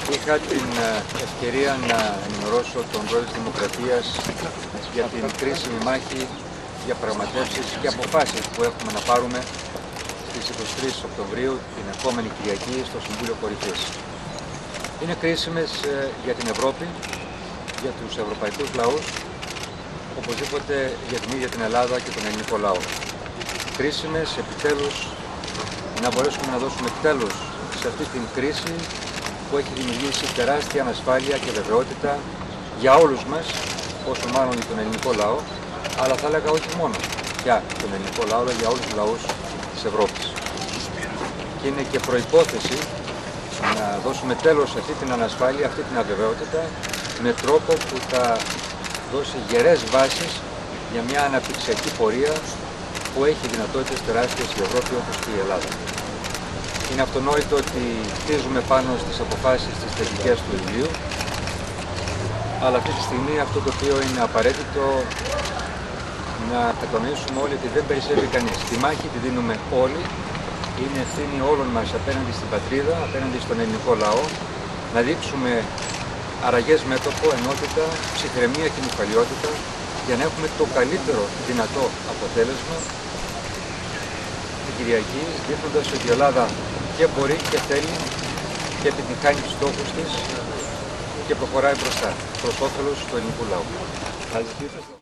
Είχα την ευκαιρία να ενημερώσω τον πρόεδρο της Δημοκρατίας για την κρίσιμη μάχη, διαπραγματεύσεις και αποφάσεις που έχουμε να πάρουμε στις 23 Οκτωβρίου, την επόμενη Κυριακή, στο Συμβούλιο Κορυφής. Είναι κρίσιμες για την Ευρώπη, για τους ευρωπαϊκούς λαούς, οπωσδήποτε για την ίδια την Ελλάδα και τον ελληνικό λαό. Κρίσιμες επιτέλους να μπορέσουμε να δώσουμε τέλος σε αυτή την κρίση που έχει δημιουργήσει τεράστια ανασφάλεια και βεβαιότητα για όλους μας, όσο μάλλον για τον ελληνικό λαό, αλλά θα έλεγα όχι μόνο για τον ελληνικό λαό, αλλά για όλους τους λαούς της Ευρώπης. Και είναι και προϋπόθεση να δώσουμε τέλος σε αυτή την ανασφάλεια, αυτή την αβεβαιότητα, με τρόπο που θα δώσει γερές βάσεις για μια αναπτυξιακή πορεία που έχει δυνατότητες τεράστιες η Ευρώπη όπως και η Ελλάδα. Είναι αυτονόητο ότι χτίζουμε πάνω στις αποφάσεις της θετικές του Ιουλίου, αλλά αυτή τη στιγμή αυτό το οποίο είναι απαραίτητο να κατανοήσουμε όλοι ότι δεν περισσεύει κανείς. Τη μάχη τη δίνουμε όλοι, είναι ευθύνη όλων μας απέναντι στην πατρίδα, απέναντι στον ελληνικό λαό, να δείξουμε αραγές μέτωπο, ενότητα, ψυχραιμία και νυφαλιότητα για να έχουμε το καλύτερο δυνατό αποτέλεσμα την Κυριακή, δείχνοντας ότι η Ελλάδα και μπορεί και θέλει και επιτυχάνει τους στόχους της και προχωράει μπροστά προς όφελος του ελληνικού λαού.